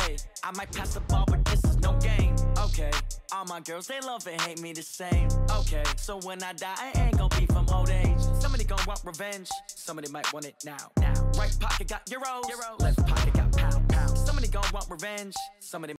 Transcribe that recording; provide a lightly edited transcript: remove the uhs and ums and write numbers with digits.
Hey, I might pass the ball, but this is no game. Okay, all my girls, they love and hate me the same. Okay, so when I die, I ain't gon' be from old age. Somebody gon' want revenge, somebody might want it now. Right pocket got euros, left pocket got pound. Somebody gon' want revenge, somebody